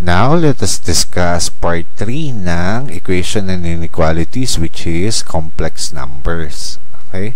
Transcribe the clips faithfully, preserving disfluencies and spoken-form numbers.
Now, let us discuss part three ng Equation and Inequalities, which is complex numbers. Okay?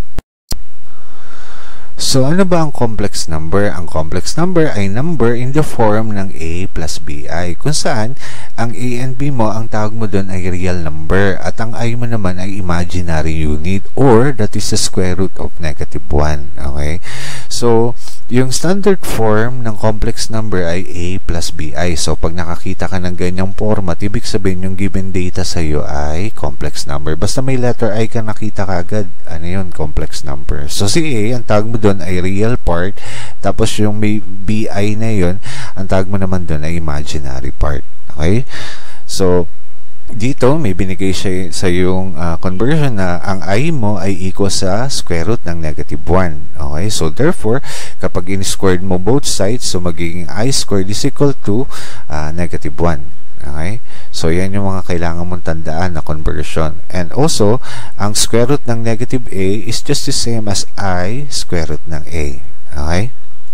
So, ano ba ang complex number? Ang complex number ay number in the form ng A plus B I, kung saan ang A and B mo, ang tawag mo doon ay real number at ang I mo naman ay imaginary unit, or that is the square root of negative one. Okay? So, yung standard form ng complex number ay A plus B I. So, pag nakakita ka ng ganyang format, ibig sabihin yung given data sa iyo ay complex number. Basta may letter I ka nakita kagad, ano yun? Complex number. So, si A, ang tawag mo doon ay real part, tapos yung may B I na yun, ang tawag mo naman doon ay imaginary part. Okay? So, dito may binigay siya sa yung uh, conversion na ang I mo ay equal sa square root ng negative one. Okay? So, therefore, kapag in-squared mo both sides, so magiging I squared is equal to uh, negative one. Okay? So, yan yung mga kailangan mong tandaan na conversion. And also, ang square root ng negative A is just the same as I square root ng A. Okay?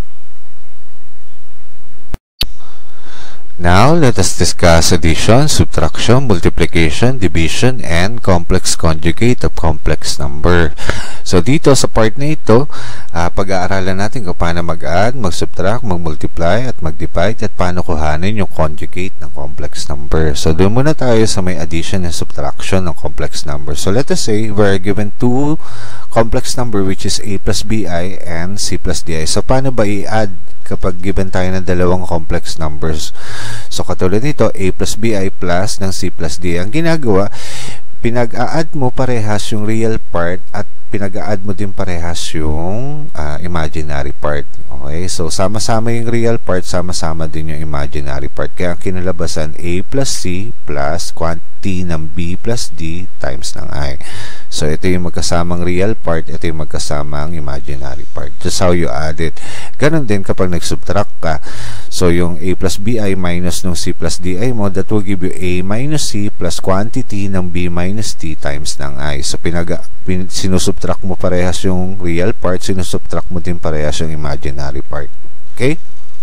Now, let us discuss addition, subtraction, multiplication, division, and complex conjugate of complex number. So, dito sa part na ito, uh, pag-aaralan natin kung paano mag-add, mag-subtract, mag-multiply, at mag-divide, at paano kuhanin yung conjugate ng complex number. So, doon muna tayo sa may addition and subtraction ng complex number. So, let us say we're given two complex number, which is A plus B I and C plus D I. So, paano ba i-add kapag given tayo ng dalawang complex numbers? So, katulad nito, A plus B I plus ng C plus D. Ang ginagawa, pinag-a-add mo parehas yung real part at pinag-a-add mo din parehas yung uh, imaginary part. Okay? So, sama-sama yung real part, sama-sama din yung imaginary part. Kaya ang kinalabasan, A plus C plus quantity ng B plus D times ng I. So, ito yung magkasamang real part, ito yung magkasamang imaginary part. Just how you add it. Ganon din kapag nag-subtract ka. So, yung A plus B I minus ng C plus D I mo, that will give you A minus C plus quantity ng B minus D times ng I. So, pinag pin sinusubtract mo parehas yung real part, sinusubtract mo din parehas yung imaginary part. Okay?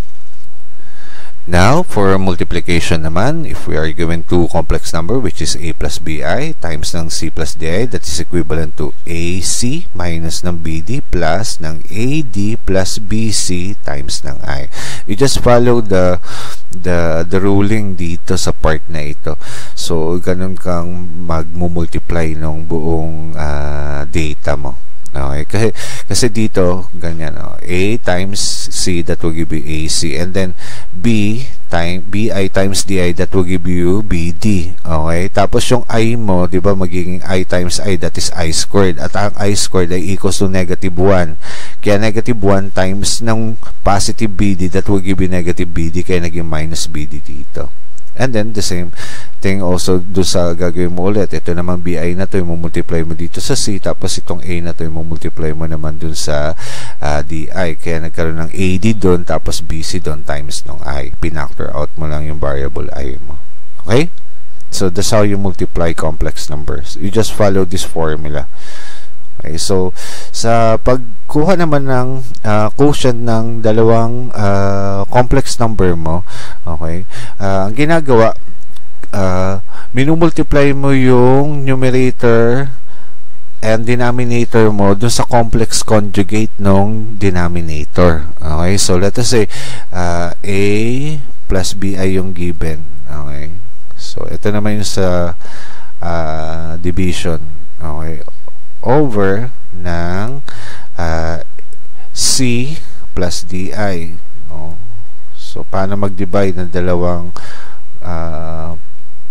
Now, for multiplication naman, if we are given two complex number, which is A plus B I times ng C plus D I, that is equivalent to A C minus ng B D plus ng A D plus B C times ng I. You just follow the the the ruling dito sa part na ito. So, ganun kang magmumultiply ng buong uh, data mo. Okay, kasi, kasi dito ganyan, oh, A times C, that will give you A C, and then B time B I times D I, that will give you B D. Okay, tapos yung I mo, di ba, magiging I times I, that is I squared, at ang I squared ay equals to negative one. Kaya negative one times ng positive B D, that will give you negative B D, kaya naging minus B D dito. And then, the same thing also do sa gagawin mo ulit. Ito naman B I na to, yung multiply mo dito sa C, tapos itong A na to, yung multiply mo naman dun sa uh, D I. Kaya nagkaroon ng A D dun, tapos B C dun times ng I. Pinactor out mo lang yung variable I mo. Okay? So, that's how you multiply complex numbers. You just follow this formula. Okay, so sa pagkuha naman ng uh, quotient ng dalawang uh, complex number mo, okay, uh, ang ginagawa, uh, minumultiply mo yung numerator and denominator mo dun sa complex conjugate ng denominator. Okay, so let us say uh, A plus B I yung given. Okay, so ito naman yung sa uh, division. Okay, over ng uh, C plus D I. Oh. So, paano mag-divide ng dalawang uh,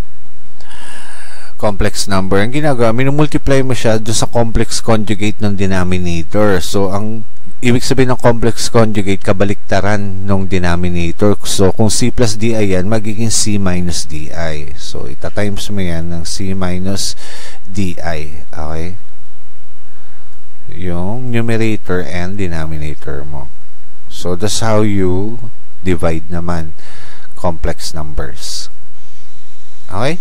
complex number? Ang ginagawa, minumultiply mo siya doon sa complex conjugate ng denominator. So, ang ibig sabihin ng complex conjugate, kabaliktaran ng denominator. So, kung C plus D I yan, magiging C minus D I. So, ita-times mo yan ng C minus D I. Okay? Yung numerator and denominator mo. So, that's how you divide naman complex numbers. Okay?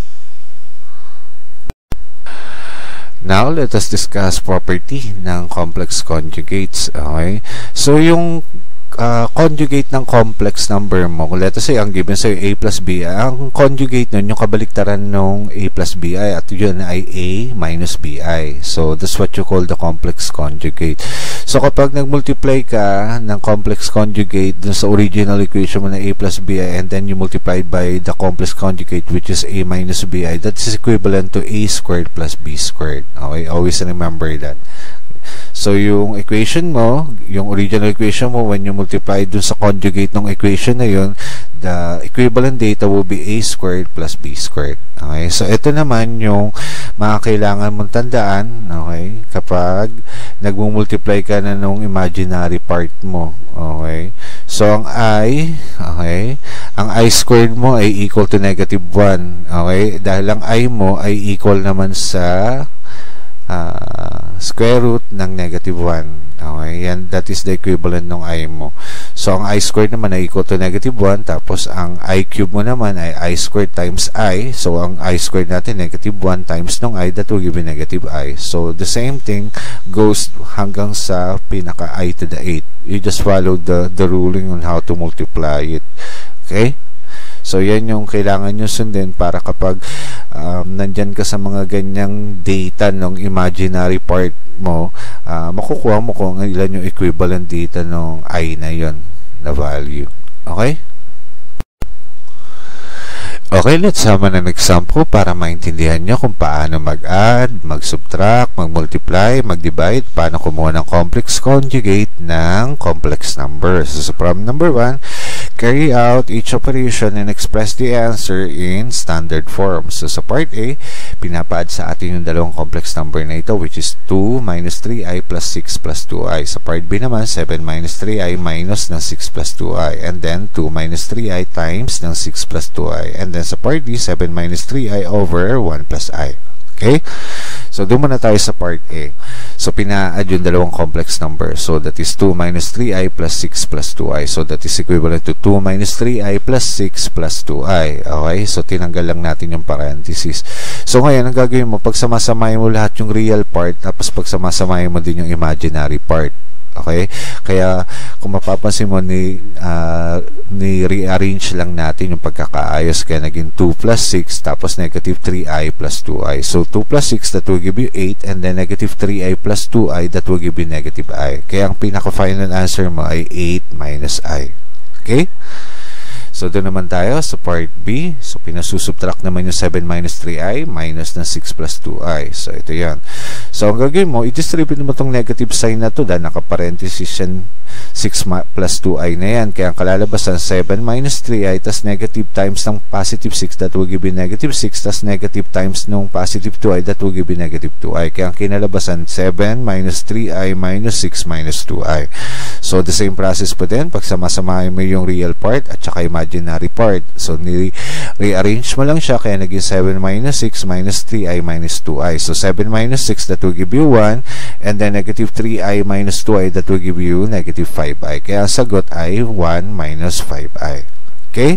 Now, let us discuss property ng complex conjugates. Okay? So, yung uh, conjugate ng complex number mo, kung let's say ang given sa'yo a plus bi, ang conjugate nun yung kabaliktaran ng a plus bi at yun ay a minus bi. So that's what you call the complex conjugate. So kapag nag-multiply ka ng complex conjugate dun sa original equation mo na a plus bi and then you multiply by the complex conjugate which is a minus bi, that is equivalent to a squared plus b squared. Okay, always remember that. So, yung equation mo, yung original equation mo, when you multiply dun sa conjugate ng equation na yun, the equivalent data will be a squared plus b squared. Okay? So, ito naman yung mga kailangan mong tandaan, okay, kapag nagmumultiply ka na nung imaginary part mo. Okay? So, ang i, okay, ang i squared mo ay equal to negative one. Okay? Dahil ang i mo ay equal naman sa Uh, square root ng negative one. Okay, yan, that is the equivalent ng i mo. So, ang i squared naman ay equal to negative one, tapos ang i cube mo naman ay i squared times i. So, ang i squared natin, negative one times ng i, that will give you negative i. So, the same thing goes hanggang sa pinaka i to the eight. You just follow the, the ruling on how to multiply it. Okay? So, yan yung kailangan nyo sundin para kapag um, nandyan ka sa mga ganyang data ng imaginary part mo, uh, makukuha mo kung ilan yung equivalent data ng i na yon, na value. Okay? Okay, let's have an example para maintindihan nyo kung paano mag-add, mag-subtract, mag-multiply, mag-divide, paano kumuha ng complex conjugate ng complex numbers. So, problem number one, carry out each operation and express the answer in standard form. So, sa part A, pinapa-add sa atin yung dalawang complex number na ito, which is two minus three i plus six plus two i. Sa part B naman, seven minus three i minus ng six plus two i. And then, two minus three i times ng six plus two i. And then, sa part D, seven minus three i over one plus i. Okay? So, doon muna tayo sa part A. So, pina-add yung dalawang complex number. So, that is two minus three i plus six plus two i. So, that is equivalent to two minus three i plus six plus two i. Okay? So, tinanggal lang natin yung parenthesis. So, ngayon, ang gagawin mo, pagsamasamahin mo lahat yung real part, tapos pagsamasamahin mo din yung imaginary part. Okay? Kaya, kung mapapansin mo, ni, uh, ni-rearrange lang natin yung pagkakaayos. Kaya naging two plus six, tapos negative three i plus two i. So, two plus six, that will give you eight, and then negative three i plus two i, that will give you negative i. Kaya, ang pinaka-final answer mo ay eight minus i. Okay? So, doon naman tayo sa part B. So, pinasusubtract naman yung seven minus three i minus ng six plus two i. So, ito yan. So, ang gagawin mo, i-distribute mo itong negative sign na ito dahil naka-parenthesis yan six plus two i na yan. Kaya ang kalalabasan, seven minus three i tas negative times ng positive six, that will give you negative six, tas negative times ng positive two i, that will give you negative two i. Kaya ang kinalabasan, seven minus three i minus six minus two i. So, the same process po din. Pagsamasamahin mo yung real part at saka imaginary part. So, ni-rearrange mo lang siya. Kaya naging seven minus six minus three i minus two i. So, seven minus six, that will give you one. And then, negative three i minus two i, that will give you negative five i. Kaya, ang sagot ay one minus five i. Okay?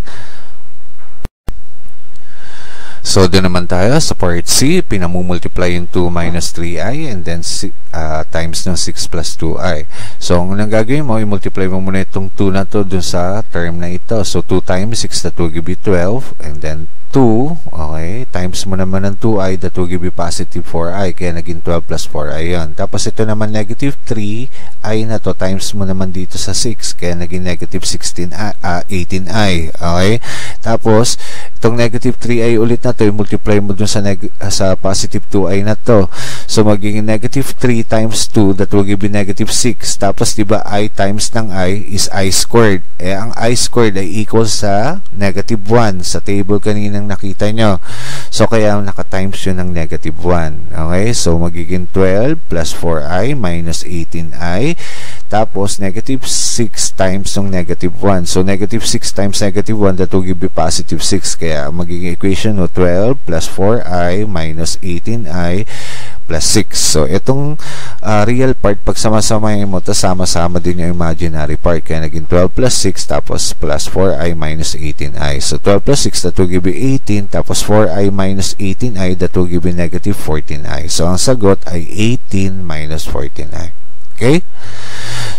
So, doon naman tayo sa part C. Pinamumultiply yung two minus three i and then uh, times ng six plus two i. So, ang unang gagawin mo, i-multiply mo muna itong two na to dun sa term na ito. So, two times six, that will give you twelve. And then, two, okay, times mo naman ng two i, that will give you positive four i. Kaya naging twelve plus four i yan. Tapos, ito naman negative three i na to, times mo naman dito sa six. Kaya naging negative sixteen i, uh, eighteen i. Okay? Tapos, itong negative three i ulit na to, i-multiply mo dun sa, sa positive two i na to. So, magiging negative three times two, that will give you negative six. Tapos, diba, i times ng i is i squared. Eh, ang i squared ay equal sa negative one sa table kanina nakita nyo. So, kaya naka-times yun ng negative one. Okay? So, magiging twelve plus four i minus eighteen i. Tapos, negative six times ng negative one. So, negative six times negative one, that will give you positive six. Kaya, magiging equation no, twelve plus four i minus eighteen i plus six. So, itong uh, real part, pag sama-samahin mo, tas sama-sama din yung imaginary part. Kaya, naging twelve plus six, tapos plus four i minus eighteen i. So, twelve plus six, that will give you eighteen, tapos four i minus eighteen i, that will give you negative fourteen i. So, ang sagot ay eighteen minus fourteen i. Okay?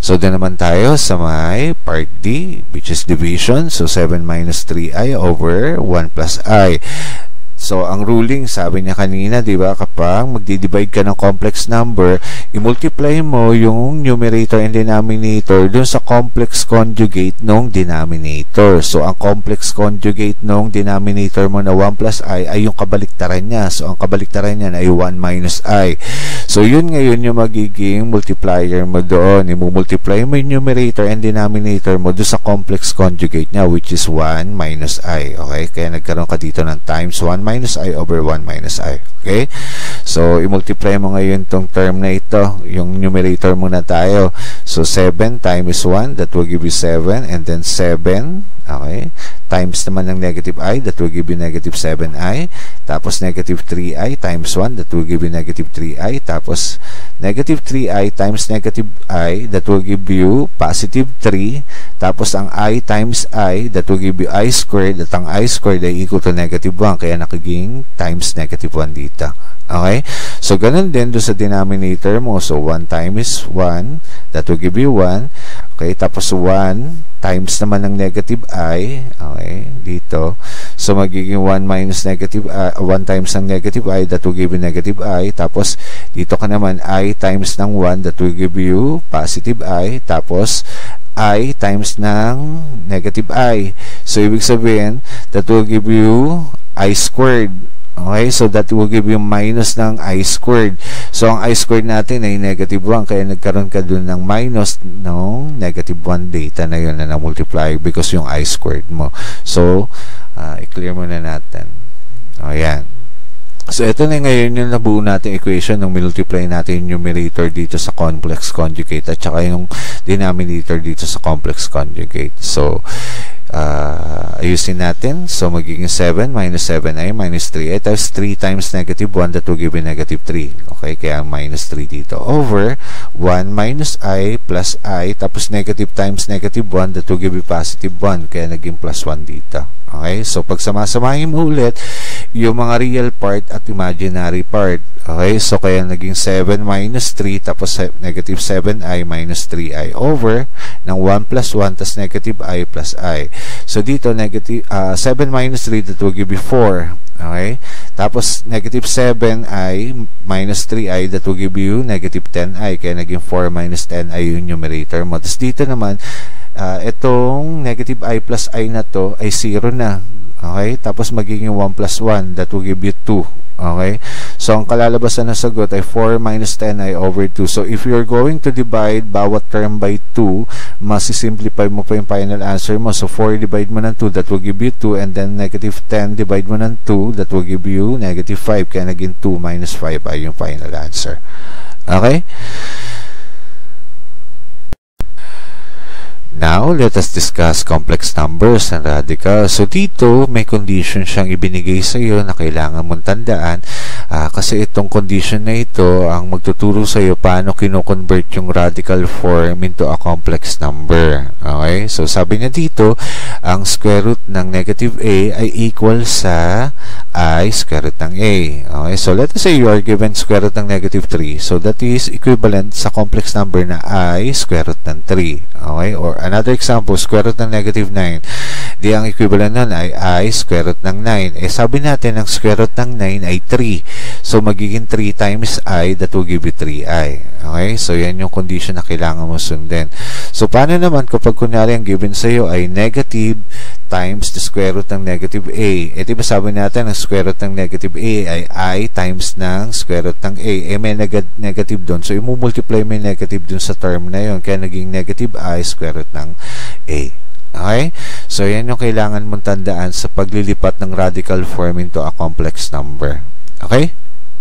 So, doon naman tayo sa may part D, which is division. So, seven minus three i over one plus I. So, ang ruling, sabi niya kanina, di ba, kapag magdi-divide ka ng complex number, i-multiply mo yung numerator and denominator dun sa complex conjugate ng denominator. So, ang complex conjugate ng denominator mo na one plus I ay yung kabaliktaran niya. So, ang kabaliktaran niya ay one minus I. So, yun ngayon yung magiging multiplier mo doon. I-multiply mo yung numerator and denominator mo dun sa complex conjugate niya, which is one minus I. Okay? Kaya nagkaroon ka dito ng times one minus I over one minus I. Okay? So, i-multiply mo ngayon tong term na ito. Yung numerator muna tayo. So, seven times one, that will give you seven. And then seven, okay? Times naman ng negative I, that will give you negative seven I. Tapos, negative three I times one, that will give you negative three I. Tapos, negative three I times negative I, that will give you positive three. Tapos, ang I times I, that will give you I squared. At ang I squared ay equal to negative one. Kaya nakaging times negative one dito. Okay? So, ganun din doon sa denominator mo. So, one times one, that will give you one. Okay? Tapos, one times naman ng negative I. Okay? Dito. So, magiging one minus negative I, one times ng negative I, that will give you negative I. Tapos, dito ka naman, I times ng one, that will give you positive I. Tapos, I times ng negative I. So, ibig sabihin, that will give you I squared. Okay, so that will give you minus ng I squared. So, ang I squared natin ay negative one. Kaya nagkaroon ka dun ng minus ng negative one data na yun na na-multiply because yung I squared mo. So, uh, i-clear muna natin. O, yan. So, ito na ngayon yung nabuo natin equation nung multiply natin yung numerator dito sa complex conjugate at saka yung denominator dito sa complex conjugate. So, Uh, ayusin natin. So, magiging seven minus seven I minus three I times three times negative one, that will give you negative three. Okay, kaya minus three dito. Over one minus I plus I, tapos negative times negative one, that will give you positive one. Kaya naging plus one dito. Okay, so pag samasamahin mo ulit yung mga real part at imaginary part. Okay, so kaya naging seven minus three tapos negative seven I minus three I over ng one plus one tas negative I plus I. So dito negative uh, seven minus three, that will give you four. Okay, tapos negative seven I minus three I, that will give you negative ten I. Kaya naging four minus ten I yung numerator mo. Tapos dito naman uh, itong negative I plus I na to ay zero na. Okay, tapos magiging one plus one, that will give you two. Okay, so ang kalalabasan na sagot ay four minus ten I over two. So if you're going to divide bawat term by two, masisimplify mo pa yung final answer mo. So four divide mo ng two, that will give you two, and then negative ten divide mo ng two, that will give you negative five. Kaya naging two minus five ay yung final answer. Okay, now, let us discuss complex numbers and radicals. So, dito, may condition siyang ibinigay sa iyo na kailangan mong tandaan uh, kasi itong condition na ito ang magtuturo sa iyo paano kino-convert yung radical form into a complex number. Okay? So, sabi niya dito, ang square root ng negative a ay equal sa I square root ng a. Okay? So, let us say you are given square root ng negative three. So, that is equivalent sa complex number na I square root ng three. Okay? Or another example, square root ng negative nine. Di ang equivalent nun ay I square root ng nine. Eh, sabi natin, ang square root ng nine ay three. So, magiging three times I, that will give you three I. Okay? So, yan yung condition na kailangan mo sundin. So, paano naman kapag kunyari ang given sa iyo ay negative times the square root ng negative a? Eh, diba sabi natin, ang square root ng negative a ay I times ng square root ng a. Eh, may neg negative doon. So, imumultiply mo yung negative doon sa term na yun. Kaya naging negative I square root ng a. Okay? So, yan yung kailangan mong tandaan sa paglilipat ng radical form into a complex number. Okay?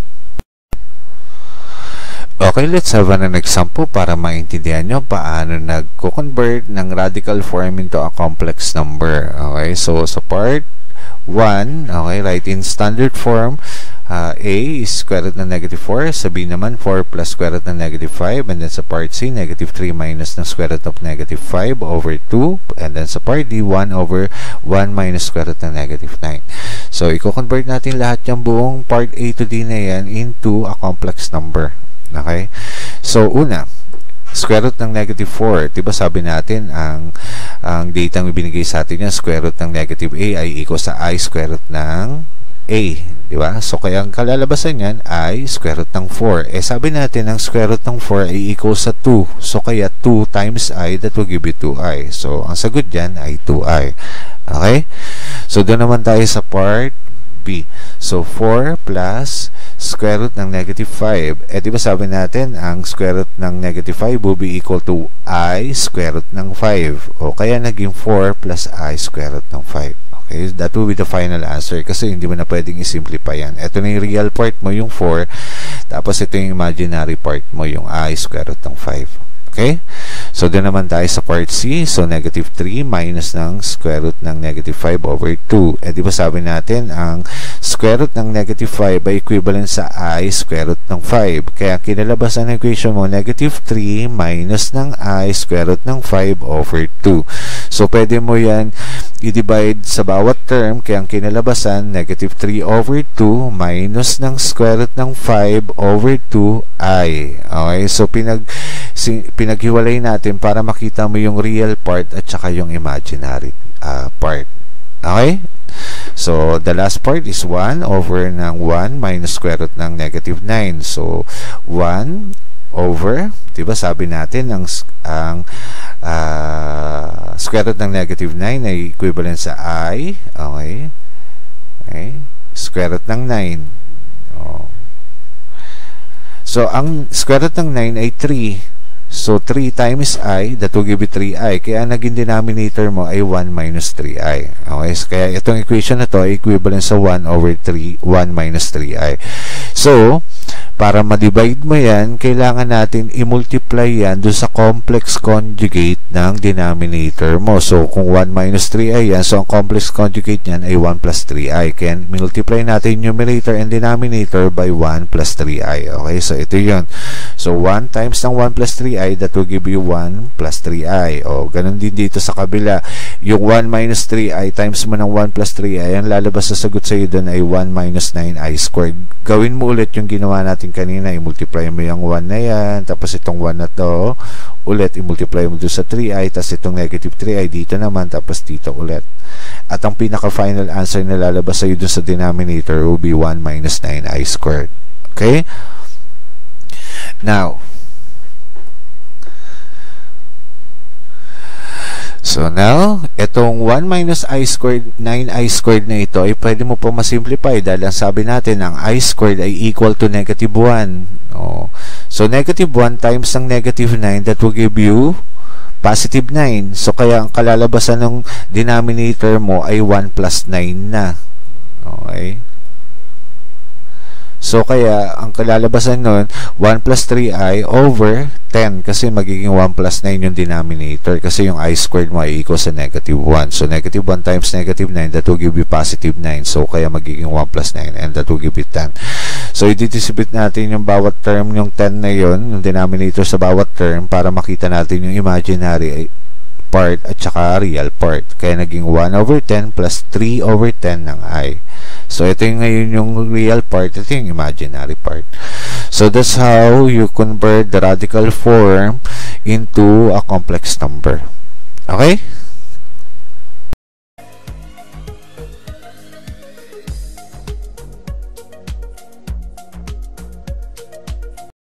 Okay, let's have an example para maintindihan nyo paano nagko-convert ng radical form into a complex number. Okay, so sa part one, okay, write in standard form. Uh, a is square root ng negative four. Sa B naman, four plus square root ng negative five. And then sa part C, negative three minus ng square root of negative five over two. And then sa part D, one over one minus square root ng negative nine. So, i-convert natin lahat yung buong part A to D na yan into a complex number. Okay? So, una, square root ng negative four. Diba sabi natin, ang, ang data ang ibinigay sa atin yan, square root ng negative a ay equal sa I square root ng a. Diba? So, kaya ang kalalabasan yan ay square root ng four. Eh, sabi natin, ang square root ng four ay equal sa two. So, kaya two times I, that will give you two I. So, ang sagot dyan ay two I. Okay? So, doon naman tayo sa part B. So, four plus square root ng negative five. Eh, diba sabi natin, ang square root ng negative five will be equal to I square root ng five. O, kaya naging four plus I square root ng five. Okay, that will be the final answer kasi hindi mo na pwedeng i-simplify yan. Ito na yung real part mo, yung four. Tapos ito yung imaginary part mo, yung I square root ng five. Okay? So, doon naman tayo sa part C. So, negative three minus ng square root ng negative five over two. Eh, di ba sabi natin, ang square root ng negative five ay equivalent sa I square root ng five. Kaya, kinalabasan ng equation mo, negative three minus ng I square root ng five over two. So, pwede mo yan i-divide sa bawat term. Kaya, ang kinalabasan, negative three over two minus ng square root ng five over two I. Okay? So, pinag si, pinaghiwalay natin para makita mo yung real part at saka yung imaginary uh, part. Okay? So, the last part is one over ng one minus square root ng negative nine. So, one over, diba sabi natin, ang, ang uh, square root ng negative nine ay equivalent sa I. Okay? Okay? Square root ng nine. Oh. So, ang square root ng nine ay three. So, three times I, that will give you three I. Kaya, naging denominator mo ay one minus three I. Okay? So, kaya, itong equation na to ay equivalent sa one over three, one minus three I. So, para ma-divide mo yan, kailangan natin i-multiply yan doon sa complex conjugate ng denominator mo. So, kung one minus three I yan, so ang complex conjugate yan ay one plus three I. Kaya, multiply natin numerator and denominator by one plus three I. Okay? So, ito yun. So, one times ng one plus three I, that will give you one plus three I. O, ganun din dito sa kabila. Yung one minus three I times mo ng one plus three I, ang lalabas sa sagot sa iyo doon ay one minus nine I squared. Gawin mo ulit yung ginawa natin kanina. I-multiply mo yung one na yan. Tapos itong one na to, ulit, i-multiply mo doon sa three I. Tapos itong negative three I dito naman. Tapos dito ulit. At ang pinaka-final answer na lalabas sa iyo doon sa denominator will be one minus nine I squared. Okay? Now, so now, itong one minus I squared, nine I squared na ito ay pwede mo po masimplify dahil ang sabi natin, ang I squared ay equal to negative one. Oh. So, negative one times ng negative nine, that will give you positive nine. So, kaya ang kalalabasan ng denominator mo ay one plus nine na. Okay? So, kaya, ang kalalabasan nun, one plus three I over ten. Kasi magiging one plus nine yung denominator. Kasi yung I squared mo ay equal sa negative one. So, negative one times negative nine, that will give you positive nine. So, kaya magiging one plus nine. And that will give you ten. So, i-distribute natin yung bawat term, yung ten na yun, yung denominator sa bawat term, para makita natin yung imaginary part at saka real part. Kaya naging one over ten plus three over ten ng I. So, ito yung ngayon yung real part. Ito yung imaginary part. So, that's how you convert the radical form into a complex number. Okay?